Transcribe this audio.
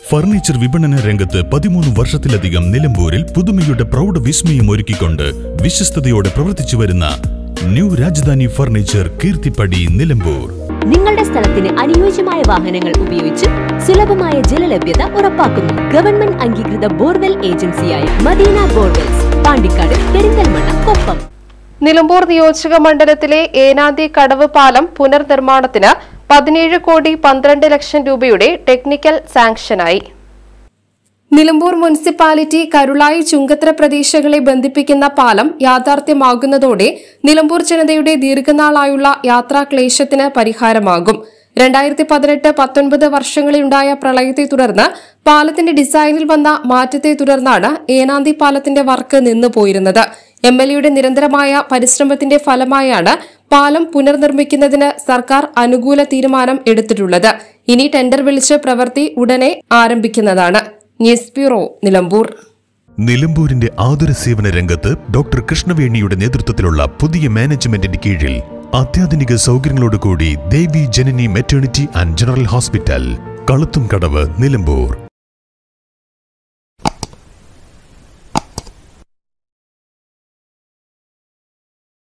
Furniture വിപണന രംഗത്ത് 13 വർഷത്തിലധികം നിലമ്പൂരിൽ പുതുമയുടെ പ്രൗഢ വിസ്മയം ഒരുക്കിക്കൊണ്ട് വിശ്വസ്തയോടെ പ്രവർത്തിച്ചു വരുന്ന ന്യൂ രാജധാനി ഫർണിച്ചർ കീർത്തിപ്പടി നിലമ്പൂർ. നിങ്ങളുടെ സ്ഥലത്തിന് അനുയോജ്യമായ വാഹനങ്ങൾ ഉപയോഗിച്ച് സുലഭമായ ജലലഭ്യത ഉറപ്പാക്കുന്നു. ഗവൺമെന്റ് അംഗീകൃത ബോർവെൽ ഏജൻസിയായ മദീന ബോർവെൽസ്, പാണ്ടിക്കാട്, പെരിന്തൽമണ്ണ, കൊപ്പം. നിലമ്പൂർ നിയോജക മണ്ഡലത്തിലെ ഏനാന്തി കടവ് പാലം പുനർനിർമ്മാണത്തിന് 17,12,00,000 രൂപയുടെ ടെക്നിക്കൽ സാങ്ഷനായി. നിലമ്പൂർ മുനിസിപ്പാലിറ്റി കരുളായി ചുങ്കത്തറ പ്രദേശങ്ങളെ ബന്ധിപ്പിക്കുന്ന പാലം യാഥാർത്ഥ്യമാകുന്നതോടെ നിലമ്പൂർ ജനതയുടെ ദീർഘനാളായുള്ള യാത്രാക്ലേശത്തിന് പരിഹാരമാകും. 2018-19 വർഷങ്ങളിലുണ്ടായ പ്രളയത്തെ തുടർന്ന് പാലത്തിന്റെ ഡിസൈനിൽ വന്ന മാറ്റത്തെ തുടർന്നാണ് ഏനാന്തി പാലത്തിന്റെ വർക്ക് നിന്നുപോയിരുന്നത്. MLAയുടെ നിരന്തരമായ പരിശ്രമത്തിന്റെ ഫലമായാണ് പാലം പുനർനിർമ്മിക്കുന്നതിന് സർക്കാർ അനുകൂല തീരുമാനം എടുത്തിട്ടുള്ളത്. ഇനി ടെൻഡർ വിളിച്ച് പ്രവൃത്തി ഉടനെ ആരംഭിക്കുന്നതാണ്. News bureau, Nilambur. നിലമ്പൂരിന്റെ ആതുര സേവന രംഗത്ത് ഡോക്ടർ കൃഷ്ണവേണിയുടെ നേതൃത്വത്തിലുള്ള പുതിയ മാനേജ്മെന്റിന്റെ കീഴിൽ അത്യാധുനിക സൗകര്യങ്ങളോടുകൂടി Devi Janani maternity and general hospital, Kaluthumkadavu, Nilambur.